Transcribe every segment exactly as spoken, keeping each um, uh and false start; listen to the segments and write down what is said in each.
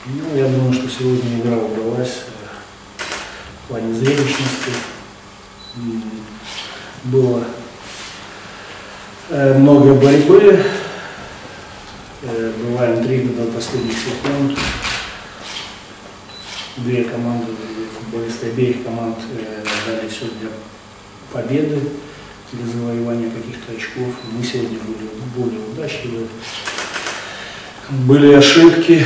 Ну, я думаю, что сегодня игра удалась в плане зрелищности. Было много борьбы, была интрига до последних секунд. Две команды, футболисты обеих команд дали все для победы, для завоевания каких-то очков. Мы сегодня были более удачливы. Были ошибки,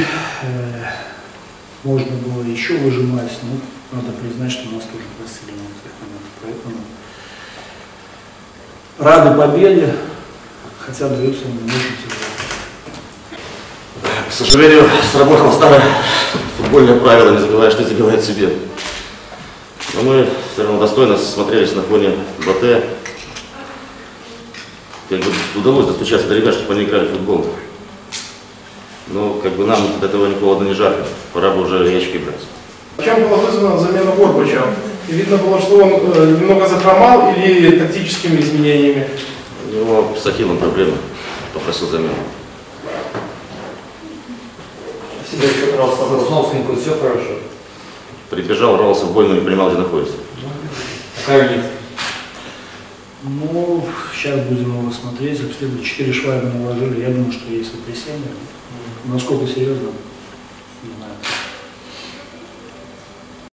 можно было еще выжимать, но надо признать, что у нас тоже просили на этих моментах. Поэтому рады победе, хотя дается нам очень тяжело. К сожалению, сработало старое футбольное правило: не забиваешь, ты забивает себе. Но мы все равно достойно смотрелись на фоне БТ. Как бы удалось достучаться до ребят, чтобы они играли в футбол. Но как бы нам от этого ни холодно, ни жарко. Пора бы уже яички брать. Чем была вызвана замена Горбача? И видно было, что он э, немного захромал или тактическими изменениями? У него с ахиллом проблемы. Попросил замену. Скажите, пожалуйста, Сосновскому все хорошо? Прибежал, рвался в бой, но не понимал, где находится. Карлиц? Ну, сейчас будем его смотреть, обследовать. Четыре швайны наложили, я думаю, что есть сотрясение. Насколько серьезно, не знаю.